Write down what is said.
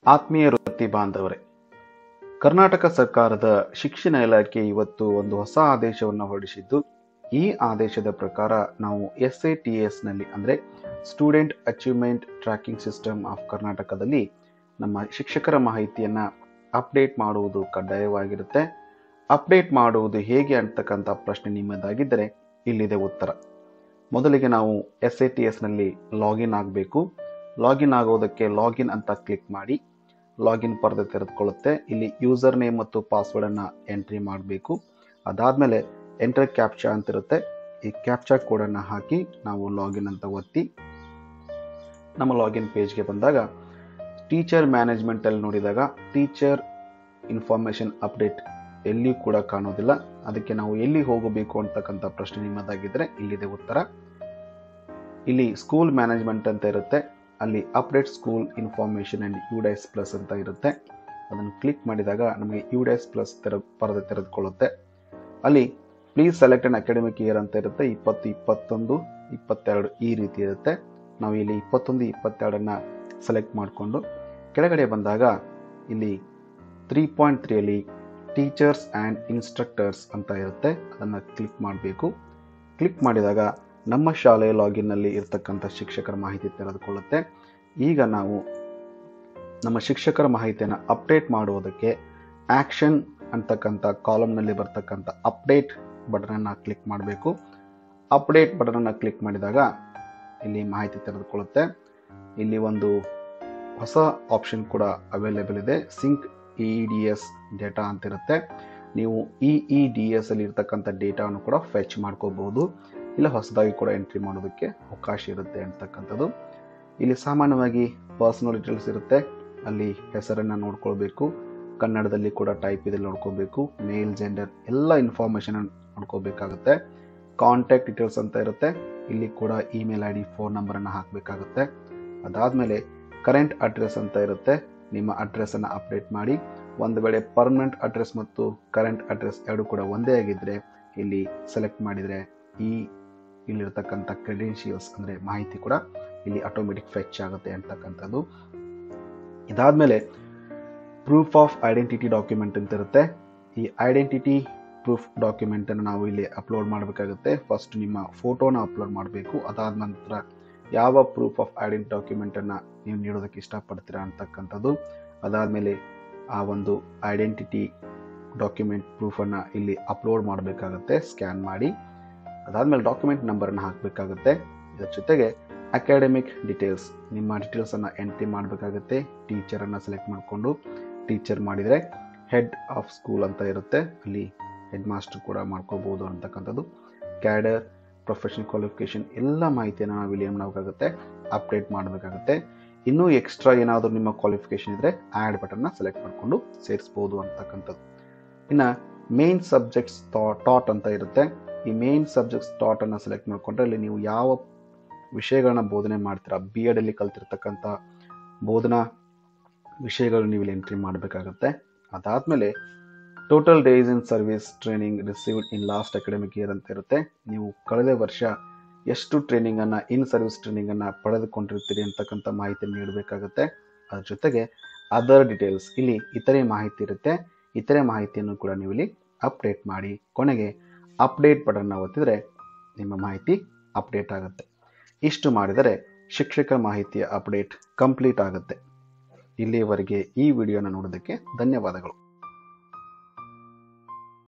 ಆತ್ಮೀಯ ವೃತ್ತಿ ಬಾಂಧವರೇ, ಕರ್ನಾಟಕ ಸರ್ಕಾರದ ಶಿಕ್ಷಣ ಇಲಾಖೆ ಇವತ್ತು ಒಂದು ಹೊಸ ಆದೇಶವನ್ನು ಹೊರಡಿಸಿದ್ದು, ಈ ಆದೇಶದ ಪ್ರಕಾರ ನಾವು SATS ನಲ್ಲಿ ಅಂದರೆ student achievement tracking system of ಕರ್ನಾಟಕದಲ್ಲಿ ನಮ್ಮ ಶಿಕ್ಷಕರ ಮಾಹಿತಿಯನ್ನು ಅಪ್ಡೇಟ್ ಮಾಡುವುದು ಕಡ್ಡಾಯವಾಗಿರುತ್ತೆ. ಅಪ್ಡೇಟ್ ಮಾಡುವುದು ಹೇಗೆ ಅಂತಕ್ಕಂಥ ಪ್ರಶ್ನೆ ನಿಮ್ಮದಾಗಿದ್ದರೆ ಇಲ್ಲಿದೆ ಉತ್ತರ. ಮೊದಲಿಗೆ ನಾವು SATS ನಲ್ಲಿ ಲಾಗಿನ್ ಆಗಬೇಕು. ಲಾಗಿನ್ ಆಗೋದಕ್ಕೆ ಲಾಗಿನ್ ಅಂತ ಕ್ಲಿಕ್ ಮಾಡಿ. ಲಾಗಿನ್ ಪರದೆ ತೆರೆದುಕೊಳ್ಳುತ್ತೆ. ಇಲ್ಲಿ ಯೂಸರ್ ನೇಮ್ ಮತ್ತು ಪಾಸ್ವರ್ಡ್ ಅನ್ನು ಎಂಟ್ರಿ ಮಾಡಬೇಕು. ಅದಾದಮೇಲೆ ಎಂಟರ್ ಕ್ಯಾಪ್ಚಾ ಅಂತ ಇರುತ್ತೆ. ಈ ಕ್ಯಾಪ್ಚಾ ಕೋಡನ್ನು ಹಾಕಿ ನಾವು ಲಾಗಿನ್ ಅಂತ ಒತ್ತಿ ನಮ್ಮ ಲಾಗಿನ್ ಪೇಜ್ಗೆ ಬಂದಾಗ ಟೀಚರ್ ಮ್ಯಾನೇಜ್ಮೆಂಟ್ ಅಲ್ಲಿ ನೋಡಿದಾಗ ಟೀಚರ್ ಇನ್ಫಾರ್ಮೇಷನ್ ಅಪ್ಡೇಟ್ ಎಲ್ಲಿಯೂ ಕೂಡ ಕಾಣೋದಿಲ್ಲ. ಅದಕ್ಕೆ ನಾವು ಎಲ್ಲಿ ಹೋಗಬೇಕು ಅಂತಕ್ಕಂಥ ಪ್ರಶ್ನೆ ನಿಮ್ಮದಾಗಿದ್ದರೆ ಇಲ್ಲಿದೆ ಉತ್ತರ. ಇಲ್ಲಿ ಸ್ಕೂಲ್ ಮ್ಯಾನೇಜ್ಮೆಂಟ್ ಅಂತ ಇರುತ್ತೆ. ಅಲ್ಲಿ update school information and UDIS plus ಅಂತ ಇರುತ್ತೆ. ಅದನ್ನು ಕ್ಲಿಕ್ ಮಾಡಿದಾಗ ನಮಗೆ UDIS ಪ್ಲಸ್ ಪರದೆ ತೆರೆದುಕೊಳ್ಳುತ್ತೆ. ಅಲ್ಲಿ please select an academic year ಅಂತ ಇರುತ್ತೆ. 20, 21, 22 ಈ ರೀತಿ ಇರುತ್ತೆ. ನಾವು ಇಲ್ಲಿ 21, 22 ಸೆಲೆಕ್ಟ್ ಮಾಡಿಕೊಂಡು ಕೆಳಗಡೆ ಬಂದಾಗ ಇಲ್ಲಿ 3.3 ಅಲ್ಲಿ ಟೀಚರ್ಸ್ ಆ್ಯಂಡ್ ಇನ್ಸ್ಟ್ರಕ್ಟರ್ಸ್ ಅಂತ ಇರುತ್ತೆ. ಅದನ್ನು ಕ್ಲಿಕ್ ಮಾಡಬೇಕು. ಕ್ಲಿಕ್ ಮಾಡಿದಾಗ ನಮ್ಮ ಶಾಲೆಯ ಲಾಗಿನ್ನಲ್ಲಿ ಇರ್ತಕ್ಕಂಥ ಶಿಕ್ಷಕರ ಮಾಹಿತಿ ತೆರೆದುಕೊಳ್ಳುತ್ತೆ. ಈಗ ನಾವು ನಮ್ಮ ಶಿಕ್ಷಕರ ಮಾಹಿತಿಯನ್ನು ಅಪ್ಡೇಟ್ ಮಾಡುವುದಕ್ಕೆ ಆ್ಯಕ್ಷನ್ ಅಂತಕ್ಕಂಥ ಕಾಲಮ್ನಲ್ಲಿ ಬರ್ತಕ್ಕಂಥ ಅಪ್ಡೇಟ್ ಬಟನನ್ನು ಕ್ಲಿಕ್ ಮಾಡಬೇಕು. ಅಪ್ಡೇಟ್ ಬಟನನ್ನು ಕ್ಲಿಕ್ ಮಾಡಿದಾಗ ಇಲ್ಲಿ ಮಾಹಿತಿ ತೆರೆದುಕೊಳ್ಳುತ್ತೆ. ಇಲ್ಲಿ ಒಂದು ಹೊಸ ಆಪ್ಷನ್ ಕೂಡ ಅವೈಲೇಬಲ್ ಇದೆ. ಸಿಂಕ್ EEDS ಡೇಟಾ ಅಂತ ಇರುತ್ತೆ. ನೀವು EEDS ಅಲ್ಲಿ ಇರ್ತಕ್ಕಂಥ ಡೇಟಾವನ್ನು ಕೂಡ ಫೆಚ್ ಮಾಡ್ಕೋಬಹುದು. ಇಲ್ಲ ಹೊಸದಾಗಿ ಕೂಡ ಎಂಟ್ರಿ ಮಾಡೋದಕ್ಕೆ ಅವಕಾಶ ಇರುತ್ತೆ ಅಂತಕ್ಕಂಥದ್ದು. ಇಲ್ಲಿ ಸಾಮಾನ್ಯವಾಗಿ ಪರ್ಸನಲ್ ಡೀಟೇಲ್ಸ್ ಇರುತ್ತೆ. ಅಲ್ಲಿ ಹೆಸರನ್ನು ನೋಡ್ಕೊಳ್ಬೇಕು. ಕನ್ನಡದಲ್ಲಿ ಕೂಡ ಟೈಪ್ ಇದೆ ನೋಡ್ಕೋಬೇಕು. ಮೇಲ್ ಜೆಂಡರ್ ಎಲ್ಲ ಇನ್ಫಾರ್ಮೇಷನ್ ನೋಡ್ಕೋಬೇಕಾಗುತ್ತೆ. ಕಾಂಟ್ಯಾಕ್ಟ್ ಡೀಟೇಲ್ಸ್ ಅಂತ ಇರುತ್ತೆ. ಇಲ್ಲಿ ಕೂಡ ಇಮೇಲ್ ID, ಫೋನ್ ನಂಬರನ್ನು ಹಾಕಬೇಕಾಗುತ್ತೆ. ಅದಾದಮೇಲೆ ಕರೆಂಟ್ ಅಡ್ರೆಸ್ ಅಂತ ಇರುತ್ತೆ. ನಿಮ್ಮ ಅಡ್ರೆಸ್ಸನ್ನು ಅಪ್ಡೇಟ್ ಮಾಡಿ. ಒಂದು ವೇಳೆ ಪರ್ಮನೆಂಟ್ ಅಡ್ರೆಸ್ ಮತ್ತು ಕರೆಂಟ್ ಅಡ್ರೆಸ್ ಎರಡು ಕೂಡ ಒಂದೇ ಆಗಿದ್ದರೆ ಇಲ್ಲಿ ಸೆಲೆಕ್ಟ್ ಮಾಡಿದರೆ ಇಲ್ಲಿರ್ತಕ್ಕಂಥ ಕ್ರೆಡೆನ್ಷಿಯಲ್ಸ್ ಅಂದರೆ ಮಾಹಿತಿ ಕೂಡ ಇಲ್ಲಿ ಆಟೋಮೆಟಿಕ್ ಫೆಚ್ ಆಗುತ್ತೆ ಅಂತಕ್ಕಂಥದ್ದು. ಇದಾದಮೇಲೆ ಪ್ರೂಫ್ ಆಫ್ ಐಡೆಂಟಿಟಿ ಡಾಕ್ಯುಮೆಂಟ್ ಅಂತ ಇರುತ್ತೆ. ಈ ಐಡೆಂಟಿಟಿ ಪ್ರೂಫ್ ಡಾಕ್ಯುಮೆಂಟನ್ನು ನಾವು ಇಲ್ಲಿ ಅಪ್ಲೋಡ್ ಮಾಡಬೇಕಾಗುತ್ತೆ. ಫಸ್ಟ್ ನಿಮ್ಮ ಫೋಟೋನ ಅಪ್ಲೋಡ್ ಮಾಡಬೇಕು. ಅದಾದ ನಂತರ ಯಾವ ಪ್ರೂಫ್ ಆಫ್ ಐಡೆಂಟಿಟಿ ಡಾಕ್ಯುಮೆಂಟನ್ನು ನೀವು ನೀಡೋದಕ್ಕೆ ಇಷ್ಟಪಡ್ತೀರಾ ಅಂತಕ್ಕಂಥದ್ದು. ಅದಾದಮೇಲೆ ಆ ಒಂದು ಐಡೆಂಟಿಟಿ ಡಾಕ್ಯುಮೆಂಟ್ ಪ್ರೂಫನ್ನು ಇಲ್ಲಿ ಅಪ್ಲೋಡ್ ಮಾಡಬೇಕಾಗುತ್ತೆ ಸ್ಕ್ಯಾನ್ ಮಾಡಿ. ಅದಾದಮೇಲೆ ಡಾಕ್ಯುಮೆಂಟ್ ನಂಬರನ್ನು ಹಾಕಬೇಕಾಗುತ್ತೆ. ಇದರ ಜೊತೆಗೆ ಅಕಾಡೆಮಿಕ್ ಡೀಟೇಲ್ಸ್, ನಿಮ್ಮ ಡೀಟೇಲ್ಸನ್ನು ಎಂಟ್ರಿ ಮಾಡಬೇಕಾಗುತ್ತೆ. ಟೀಚರನ್ನು ಸೆಲೆಕ್ಟ್ ಮಾಡಿಕೊಂಡು ಟೀಚರ್ ಮಾಡಿದರೆ ಹೆಡ್ ಆಫ್ ಸ್ಕೂಲ್ ಅಂತ ಇರುತ್ತೆ. ಅಲ್ಲಿ ಹೆಡ್ ಮಾಸ್ಟರ್ ಕೂಡ ಮಾಡ್ಕೋಬೋದು ಅಂತಕ್ಕಂಥದ್ದು. ಕ್ಯಾಡರ್, ಪ್ರೊಫೆಷನಲ್ ಕ್ವಾಲಿಫಿಕೇಷನ್ ಎಲ್ಲ ಮಾಹಿತಿಯನ್ನು ನಾವು ಇಲ್ಲಿ ಏನು ಮಾಡಬೇಕಾಗುತ್ತೆ, ಅಪ್ಡೇಟ್ ಮಾಡಬೇಕಾಗುತ್ತೆ. ಇನ್ನೂ ಎಕ್ಸ್ಟ್ರಾ ಏನಾದರೂ ನಿಮ್ಮ ಕ್ವಾಲಿಫಿಕೇಷನ್ ಇದ್ದರೆ ಆ್ಯಡ್ ಬಟನ್ನ ಸೆಲೆಕ್ಟ್ ಮಾಡಿಕೊಂಡು ಸೇರಿಸ್ಬೋದು ಅಂತಕ್ಕಂಥದ್ದು. ಇನ್ನು ಮೇನ್ ಸಬ್ಜೆಕ್ಟ್ಸ್ ಟಾಟ್ ಅಂತ ಇರುತ್ತೆ. ಈ ಮೇನ್ ಸಬ್ಜೆಕ್ಟ್ಸ್ ಟಾಟನ್ನು ಸೆಲೆಕ್ಟ್ ಮಾಡಿಕೊಂಡ್ರೆ ಅಲ್ಲಿ ನೀವು ಯಾವ ವಿಷಯಗಳನ್ನ ಬೋಧನೆ ಮಾಡ್ತೀರಾ, BEd ಅಲ್ಲಿ ಕಲ್ತಿರ್ತಕ್ಕಂಥ ಬೋಧನಾ ವಿಷಯಗಳು ನೀವು ಇಲ್ಲಿ ಎಂಟ್ರಿ ಮಾಡಬೇಕಾಗುತ್ತೆ. ಅದಾದಮೇಲೆ total days in service training received in last academic year ಅಂತ ಇರುತ್ತೆ. ನೀವು ಕಳೆದ ವರ್ಷ ಎಷ್ಟು ಟ್ರೈನಿಂಗನ್ನು ಇನ್ ಸರ್ವಿಸ್ ಟ್ರೈನಿಂಗನ್ನು ಪಡೆದುಕೊಂಡಿರ್ತೀರಿ ಅಂತಕ್ಕಂಥ ಮಾಹಿತಿಯನ್ನು ನೀಡಬೇಕಾಗುತ್ತೆ. ಅದ್ರ ಜೊತೆಗೆ ಅದರ್ ಡೀಟೇಲ್ಸ್, ಇಲ್ಲಿ ಇತರೆ ಮಾಹಿತಿ ಇರುತ್ತೆ. ಇತರೆ ಮಾಹಿತಿಯನ್ನು ಕೂಡ ನೀವು ಇಲ್ಲಿ ಅಪ್ಡೇಟ್ ಮಾಡಿ. ಕೊನೆಗೆ ಅಪ್ಡೇಟ್ ಬಟನ್ನ ಒತ್ತಿದರೆ ನಿಮ್ಮ ಮಾಹಿತಿ ಅಪ್ಡೇಟ್ ಆಗುತ್ತೆ. ಇಷ್ಟು ಮಾಡಿದರೆ ಶಿಕ್ಷಕರ ಮಾಹಿತಿಯ ಅಪ್ಡೇಟ್ ಕಂಪ್ಲೀಟ್ ಆಗುತ್ತೆ. ಇಲ್ಲಿಯವರೆಗೆ ಈ ವಿಡಿಯೋನ ನೋಡೋದಕ್ಕೆ ಧನ್ಯವಾದಗಳು.